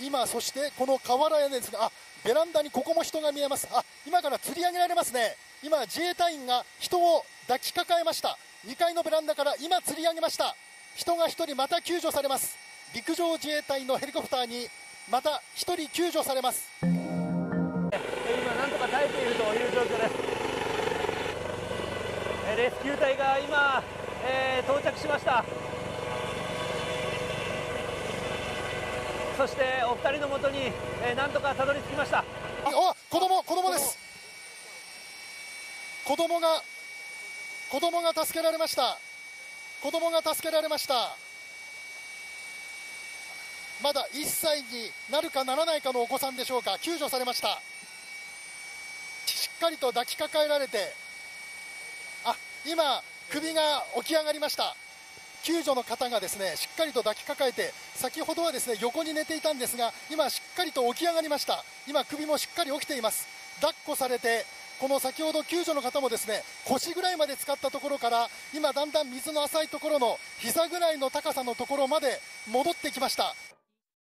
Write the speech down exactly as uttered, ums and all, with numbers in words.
今、そしてこの瓦屋根ですが、あ、ベランダにここも人が見えます。あ、今から吊り上げられますね。今、自衛隊員が人を抱きかかえました。にかいのベランダから今吊り上げました。人がひとりまた救助されます。陸上自衛隊のヘリコプターにまたひとり救助されます。 今なんとか耐えているという状況です。レスキュー隊が今、えー、到着しました。そしてお二人のもとに、えー、なんとかたどり着きました。 あ、子供子供です。子供が子供が助けられました。子供が助けられました。まだいっさいになるかならないかのお子さんでしょうか。救助されました。しっかりと抱きかかえられて、あ、今首が起き上がりました。救助の方がですねしっかりと抱きかかえて、先ほどはですね横に寝ていたんですが、今しっかりと起き上がりました。今首もしっかり起きています。抱っこされて、この先ほど救助の方もですね腰ぐらいまで浸かったところから、今だんだん水の浅いところの膝ぐらいの高さのところまで戻ってきました。